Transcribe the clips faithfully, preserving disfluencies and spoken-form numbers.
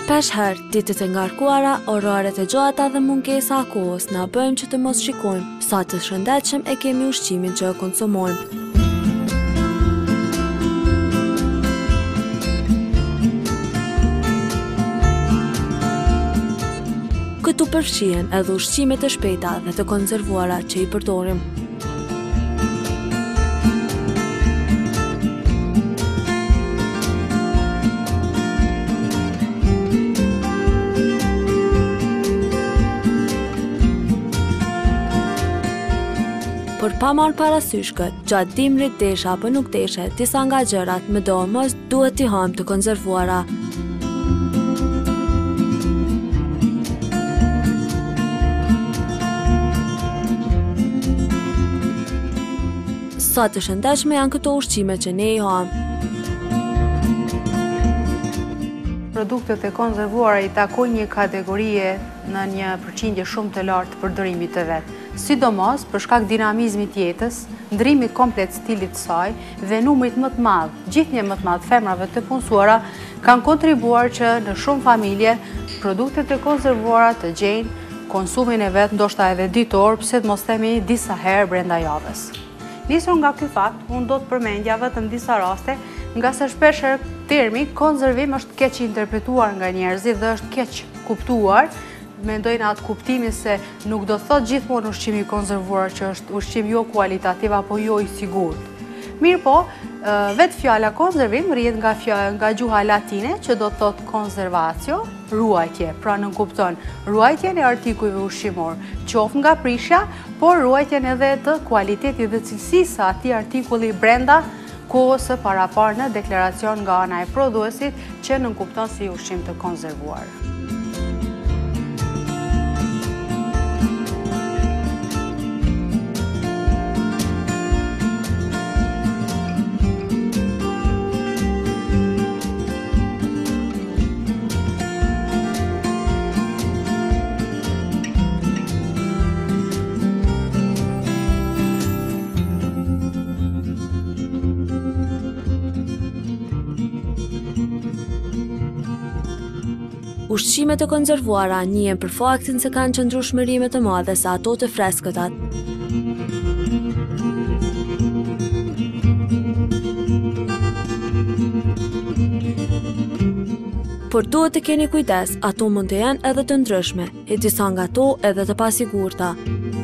Shpesh herë, ditët e ngarkuara, oraret e gjata dhe mungesa e kohës na bëjmë që të mos shikojmë sa të shëndetshëm e kemi ushqimin që e konsumojmë. Këtu përfshihen edhe ushqimet e shpejta dhe të konservuara që i përdorim. Por pa marrë parasysh këtë, gjatë dimrit desha apo nuk deshe, disa nga gjërat më do mos duhet t'i hajmë të konservuara. Sa të shëndetshme janë këto ushqime që ne i hajmë. Produktet e konservuara i takojnë një kategorie në një përqindje shumë të lartë të përdorimit të vet. Sidomos për shkak dinamizmit jetës, ndrimit komplet stilit saj dhe numrit më të madh, gjithnjë më të madh femrave të punësuara kanë kontribuar që në shumë familje produktet e konservuara të gjejnë konsumin e vet ndoshta edhe ditor, pse të mos themi disa herë brenda javës. Nisur nga ky fakt, unë do të përmendja vetëm disa raste, nga se shpeshherë termi konservim është keq interpretuar nga njerëzit dhe është keq kuptuar. Mendojnë atë kuptimin se nuk do thot gjithmonë ushqimi konservuar që është ushqim jo kualitativ apo jo i sigurt. Mirë po, vetë fjala konservim rrihet nga, nga gjuha latine që do thot konservatio, ruajtje, pra nënkupton ruajtjen e artikujve ushqimor, qoftë nga prishja, por ruajtjen edhe të kualitetit dhe cilësisë së atij artikulli brenda kohës së paraparë në deklaracion nga ana e prodhuesit që nënkupton si ushqim të konservuar. Ushqimet e konservuara njihen për faktin se kanë qëndrueshmëri më të madhe se ato të freskëtat. Por duhet të keni kujdes, ato mund të jenë edhe të ndryshme, e disa nga to edhe të pasigurta.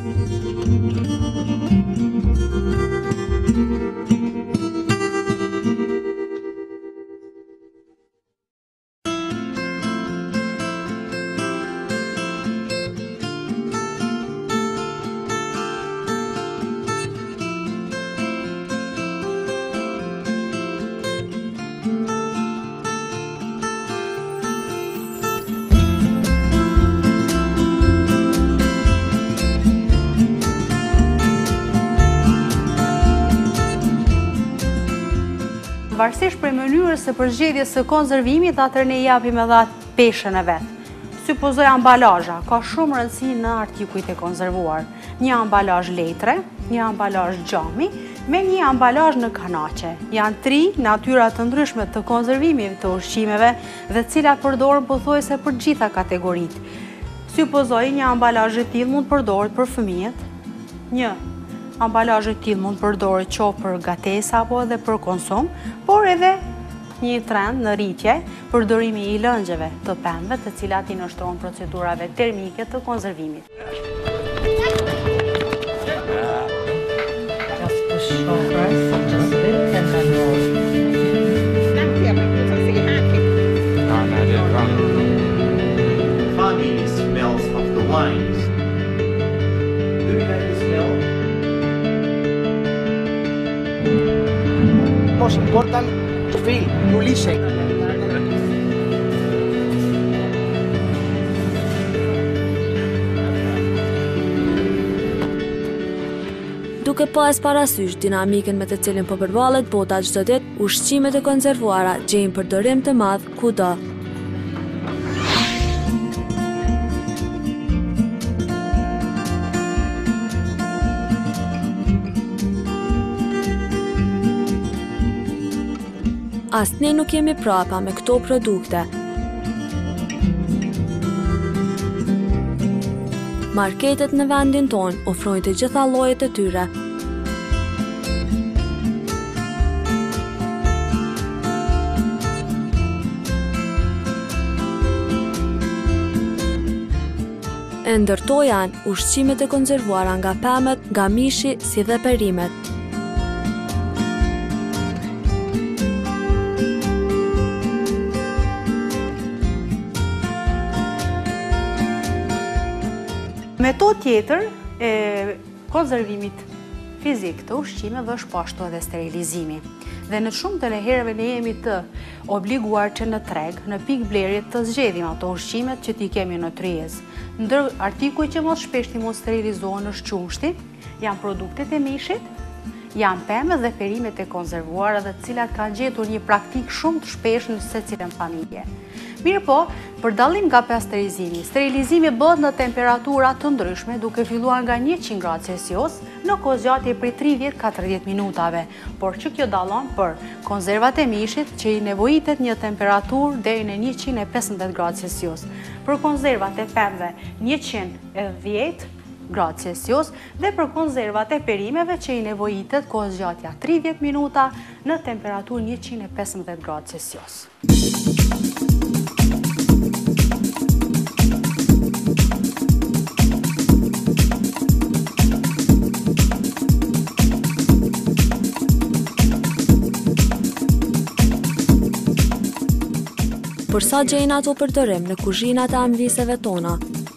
Varësisht prej mënyrës së përzgjedhjes së konservimit, atëherë ne japim edhe atë peshën e vet. Supozoj ambalazha, ka shumë rëndësi në artikujt e konservuar. Një ambalazh letre, një ambalazh xhami, me një ambalazh në kanaçe. Janë tri natyra të ndryshme të konservimit të ushqimeve dhe të cilat përdoren pothuajse për gjitha kategoritë. Supozoj një ambalazh i tillë mund përdoret për fëmijët, një ambalazh i tillë mund përdoret qoftë për gatesa apo edhe për konsum, por edhe një trend në rritje përdorimi i lëngjeve të pemëve, të cilat i nështron procedurave termike të konservimit. Family smells of the wines. Do you like the smell? Most important to feel, to listen. Duke pas parasysh dinamikën me të cilin po përballet bota çdo ditë, ushqimet e konservuara gjejnë përdorim të madh kudo. As ne nuk jemi prapa me këto produkte. Marketet në vendin tonë ofrojnë të gjitha llojet e tyre. E ndërto janë ushqimet e konservuara nga pemet, nga mishi, si dhe perimet. Metodë tjetër e konservimit fizik të ushqimeve është po ashtu edhe sterilizimi. Dhe në shumë të herëve ne jemi të obliguar që në treg, në pikë blerje të zgjedhim ato ushqimet që t'i kemi në tryez. Ndër artikuj që mos shpesh t'i mos sterilizohen është qumshti, janë produktet e mishit, janë pemet dhe perimet e konservuara dhe të cilat kanë gjetur një praktik shumë të shpesh në secilën familje. Mirë po, për dallim nga pasteurizimi, sterilizimi bëhet në temperatura të ndryshme duke filluar nga njëqind gradë Celsius në kozgjatje prej tridhjetë deri katërdhjetë minutave, por që kjo dallon për konservat e mishit që i nevojitet një temperaturë deri në njëqind e pesëmbëdhjetë gradë Celsius. Për konservat e pemëve njëqind e dhjetë gradë Celsius dhe për konservat e perimeve që i nevojitet kozgjatja tridhjetë minuta në temperaturë njëqind e pesëmbëdhjetë gradë Celsius. Për sa gjejnë ato përdorim në kuzhinat e amviseve tona.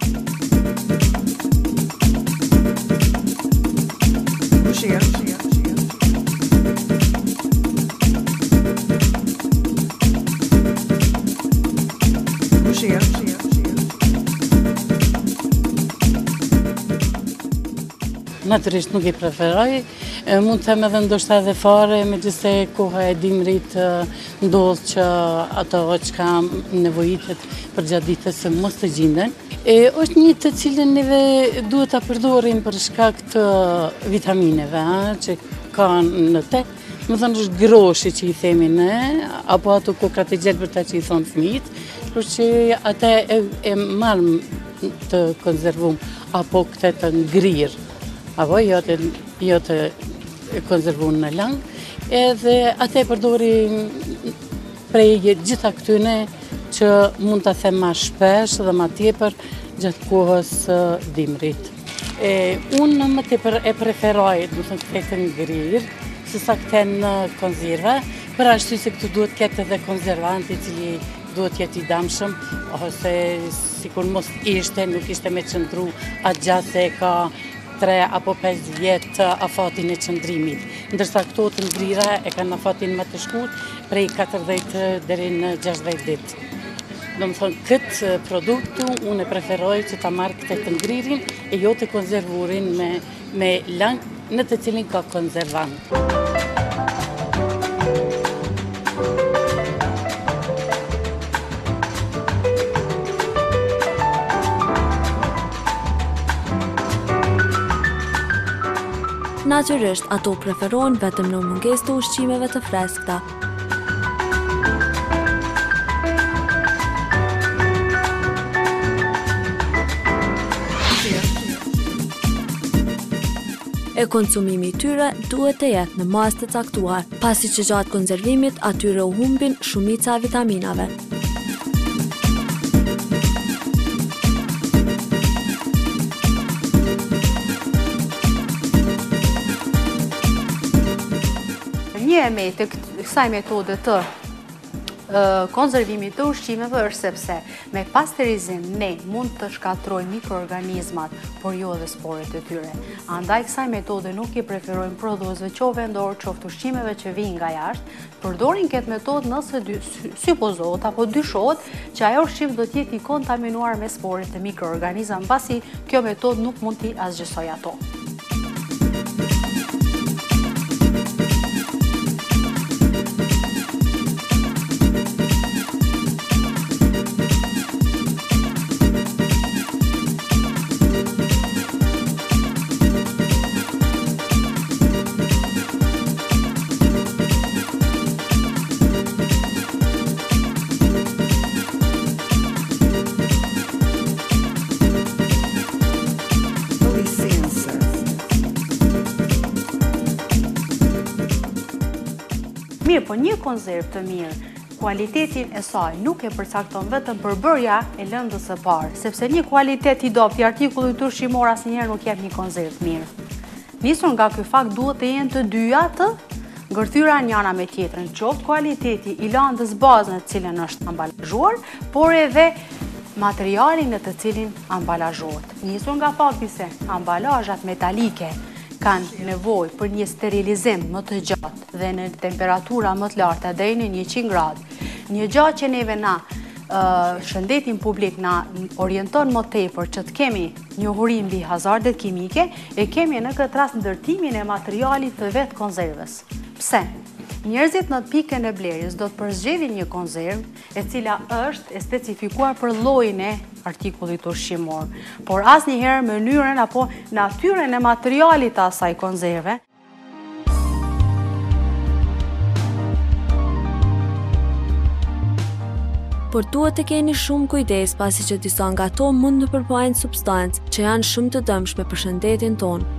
Natyrisht nuk i preferoj, mund të them edhe ndoshta edhe fare, megjithëse koha e dimrit ndodh që ato që ka nevojitet për gjatë ditës mos të gjinden. E është një të cilën neve duhet ta përdorim për shkak të vitamineve, ha, që kanë në te. Më thënë është groshi që i themi ne, apo ato kokrat e gjelbërta që i thonë fëmijët, por që ata e, e marrim të konservum apo këtë të ngrirë. Apo jo të, jo të konservuar në lang, edhe atë e përdorim prej gjitha këtyne që mund të them ma shpesh dhe ma tjepër gjatë kohës dimrit. E, unë më tepër e preferoj, do të thënë këtë ngrirë, se sa këtë në konserva, për ashtu se këtu duhet këtë edhe konservanti cili duhet jetë i damshëm, ose sikur mos ishte, nuk ishte me qëndru atë gjatë se ka tre apo pesë vjetë afatin e qëndrimit. Ndërsa këto të ngrira e kanë afatin më të shkurt prej katërdhjetë deri në gjashtëdhjetë ditë. Do më thonë, këtë produktu unë e preferoj që ta marrë këtë të ngririn e jo të konservurin me, me lang në të cilin ka konservant. Natyrisht, ato preferojnë vetëm në mungesë të ushqimeve të freskëta. E konsumimi i tyre duhet të jetë në masë të caktuar, pasi që gjatë konservimit atyre u humbin shumica e vitaminave. Një e me të kësaj metode të konservimit të ushqimeve është sepse me pasteurizim ne mund të shkatrojmë mikroorganizmat, por jo dhe sporet e tyre. Andaj kësaj metode nuk i preferojmë prodhuesve qoftë vendor, qoftë ushqimeve që vijnë nga jashtë. Përdorin këtë metodë nëse supozohet apo dyshohet që ajo ushqim do të jetë i kontaminuar me sporet e mikroorganizmave, pasi kjo metodë nuk mund t'i asgjësoj ato. Mirë, po një konzervë të mirë, kualitetin e saj nuk e përcakton vetëm përbërja e lëndës së parë, sepse një kualitet i dopt i artikullit ushqimor asnjëherë nuk jep një konzervë mirë. Nisur nga ky fakt duhet të jenë të dyja të ngërthyra njëra me tjetrën, qoftë kualiteti i landës bazë në të cilën është ambalazhuar, por edhe materiali në të cilin ambalazhohet. Nisur nga fakti se ambalazhat metalike kanë nevojë për një sterilizim më të gjatë dhe në temperatura më të larta deri në njëqind gradë. Një gjatë që neve na uh, shëndetin publik na orienton më tepër që të kemi njohuri mbi hazardet kimike, e kemi në këtë rast ndërtimin e materialit të vetë konzervës. Pse? Njerëzit në pikën e blerjes do të përzgjedhin një konzervë e cila është e specifikuar për llojin e artikullit ushqimor, por asnjëherë mënyrën apo natyrën e materialit të asaj konzerve. Por duhet të keni shumë kujdes pasi që disa nga to mund të përmbajnë substancë që janë shumë të dëmshme për shëndetin tonë.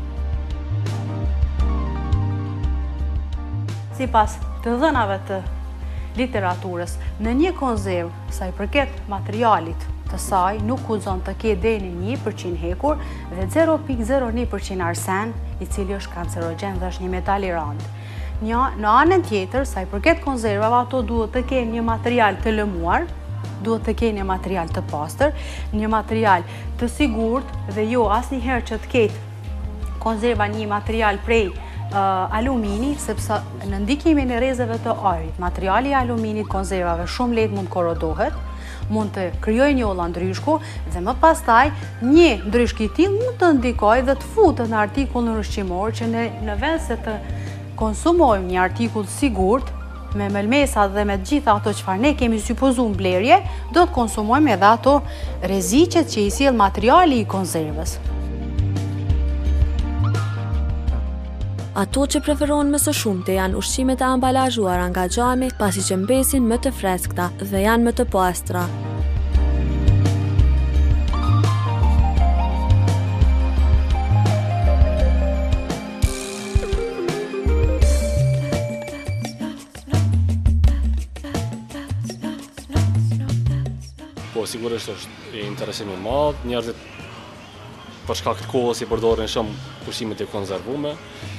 Sipas të dhënave të literaturës, në një konzervë, sa i përket materialit të saj, nuk guxon të ketë deri në një përqind hekur dhe zero pikë zero një përqind arsen, i cili është kancerogjen dhe është një metal i rëndë. Në anën tjetër, sa i përket konzervave, ato duhet të kenë një material të lëmuar, duhet të kenë një material të pastër, një material të sigurt dhe jo asnjëherë që të ketë konzerva një material prej Uh, alumini, sepse në ndikimin e rrezeve të ajrit, materiali i aluminit konzervave shumë lehtë mund korrodohet, mund të krijojë një olla ndryshku dhe më pastaj një ndryshk i tillë mund të ndikojë dhe të futet në artikullin ushqimor që ne në vend se të konsumojmë një artikull sigurt me melmesa dhe me gjitha ato çfarë ne kemi supozuar mblerje, do të konsumojmë edhe ato rreziqet që i sjell materiali i konzervës. Ato që preferohen më së shumti janë ushqimet e ambalazhuara nga xhami, pasi që mbesin më të freskëta dhe janë më të pastra. Po, sigurisht është interesim i madh, njerëzit për shkak të kohës i përdorin shumë ushqimet e konservume.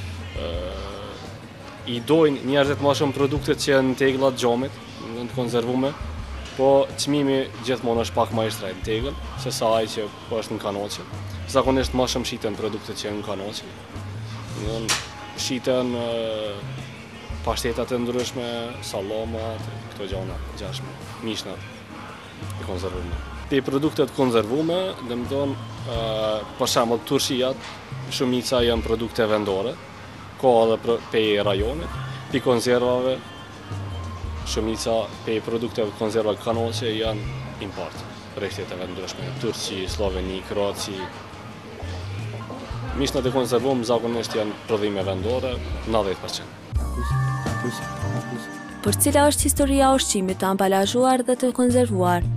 I dojnë njerëzit më shumë produktet që janë në tegla të xhamit, në të konservume, po çmimi gjithmonë është pak më i shtrenjtë në tegël se sa ai që po është në kanoçe. Zakonisht më shumë shiten produktet që janë në kanoçe. Domthonë shiten pashtetat e ndryshme, sallamat, këto gjëra gjashme, mishnat e konservume. Te produktet konservume, domthonë për shembull turshijat, shumica janë produkte vendore. Ka edhe pe rajonit, pe konservave, shumica pe produkteve konserva kanoçe janë import, prej shteteve ndryshme, Turqi, Sloveni, Kroaci. Mishnat e konservuar zakonisht janë prodhime vendore, nëntëdhjetë përqind. Por cila është historia e ushqimit të ambalazhuar dhe të konservuar?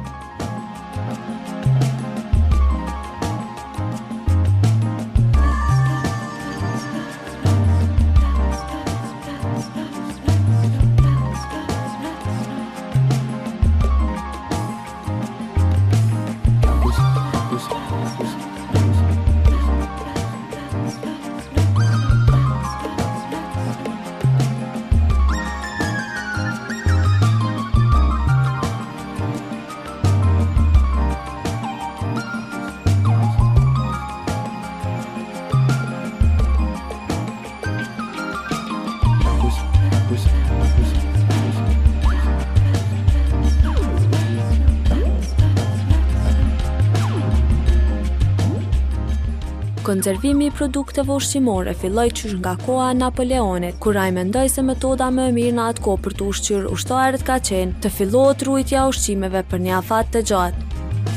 Konservimi i produkteve ushqimore filloi qysh nga koha e Napoleonit, kur ai mendoi se metoda më e mirë në atë kohë për të ushqyer ushtarët ka qenë të fillohet rujtja e ushqimeve për një afat të gjatë.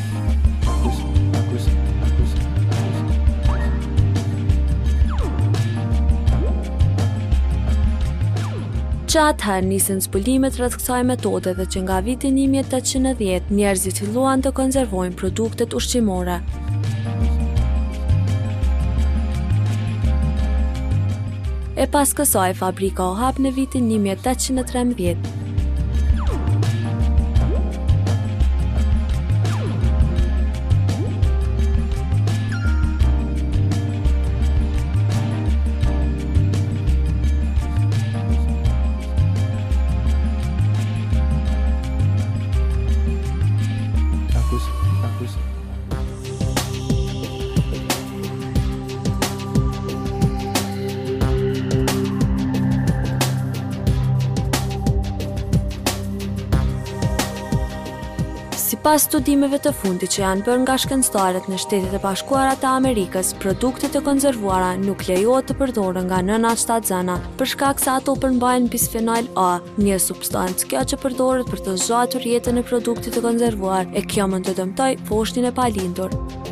Që atëherë nisën zbulimet rreth kësaj metode dhe që nga viti një mijë e tetëqind e dhjetë njerëzit filluan të konservojnë produktet ushqimore. e pas kësaj fabrika u hap në vitin një mijë e tetëqind e trembëdhjetë. Pas studimeve të fundit që janë bërë nga shkencëtarët në Shtetet e Bashkuara të Amerikës, produktet e konzervuara nuk lejohet të përdoren nga nënat shtatzëna për shkak se ato përmbajnë bisfenol A, një substancë kjo që përdoret për të zgjatur jetën e produktit të konzervuar e kjo mund të dëmtojë foshtin e palindur.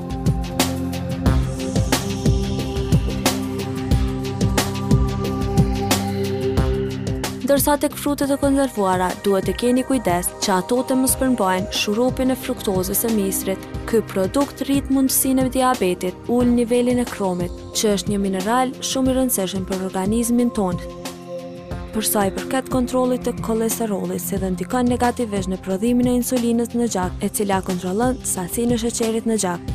Ndërsa tek frutet e konzervuara duhet të keni kujdes që ato të mos përmbajnë shurupin e fruktozës së misrit. Ky produkt rrit mundësinë e diabetit, ul nivelin e kromit, që është një mineral shumë i rëndësishëm për organizmin tonë. Për sa i përket kontrollit të kolesterolit, si dhe ndikon negativisht në prodhimin e insulinës në gjak, e cila kontrollon sasinë e sheqerit në gjak.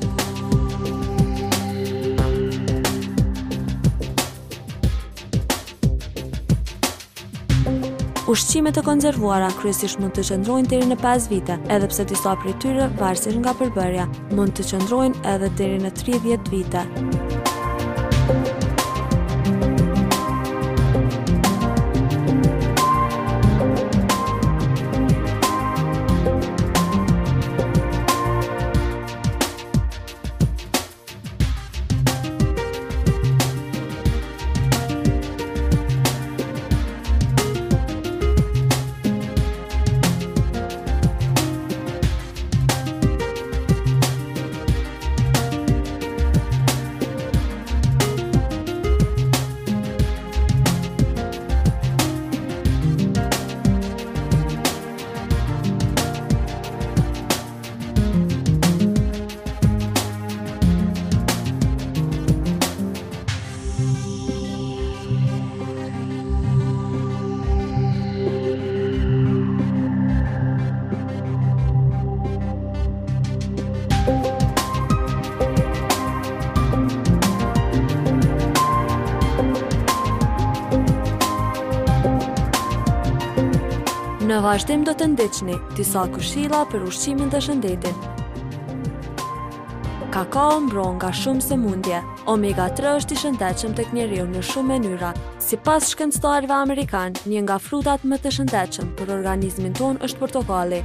Ushqimet e konzervuara kryesisht mund të qëndrojnë deri në pesë vite, edhe pse disa prej tyre, varësisht nga përbërja, mund të qëndrojnë edhe deri në tridhjetë vite. Në vazhdim do të ndiqni disa këshilla për ushqimin dhe shëndetin. Kakao mbron nga shumë sëmundje. omega tre është i shëndetshëm tek njeriu në shumë mënyra. Sipas shkencëtarëve amerikanë, një nga frutat më të shëndetshëm për organizmin tonë është portokalli.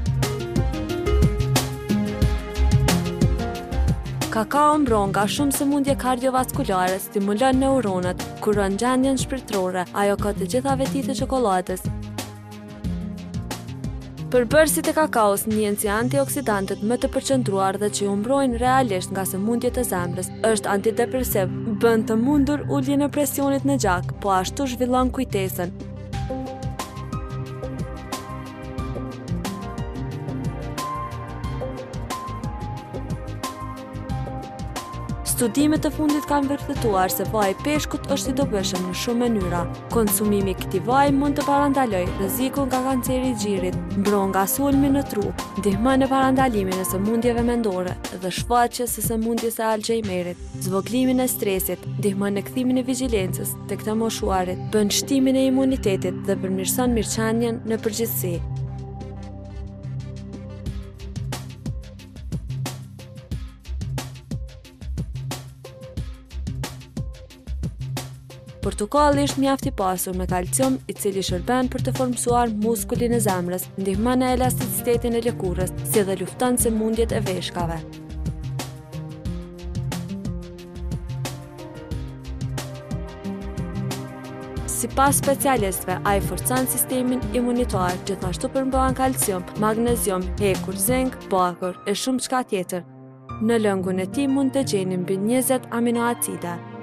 Kakao mbron nga shumë sëmundje kardiovaskulare, stimulon neuronët, kuron gjendjen shpirtërore, ajo ka të gjitha vetit e çokoladës. Përbërësit e kakaos njihen si antioksidantët më të përqendruar dhe që u mbrojnë realisht nga sëmundjet e zemrës. Është antidepresiv, bën të mundur uljen e presionit në gjak, po ashtu zhvillon kujtesën. Studimet të fundit kanë vërtetuar se vaji i peshkut është i dobishëm në shumë mënyra. Konsumimi i këtij vaji mund të parandalojë rrezikun nga kanceri i gjirit, mbron nga sulmi në tru, ndihmon në parandalimin e sëmundjeve mendore dhe shfaqjes së sëmundjes së Alzheimerit, zvoglimin e stresit, ndihmon në kthimin e vigjilencës tek të moshuarit, bën shtimin e imunitetit dhe përmirëson mirëqenien në përgjithësi. Portokalli është mjaft i pasur me kalcium, i cili shërben për të formsuar muskulin e zemrës, ndihmon në elasticitetin e lëkurës, si dhe lufton sëmundjet e veshkave. Sipas specialistëve, ai forcon sistemin imunitar, gjithashtu përmbahen kalcium, magnezium, hekur, zink, bakër e shumë çka tjetër. Në lëngun e tij mund të gjeni mbi njëzet aminoacide.